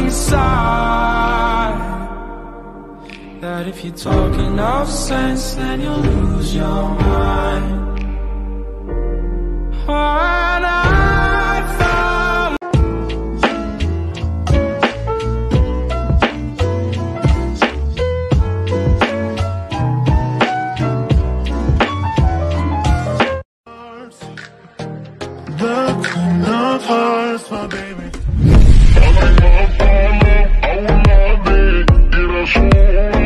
your side. That if you're talking of sense, then you'll lose your mind. When I found the queen of hearts, my baby. I will not be irrational.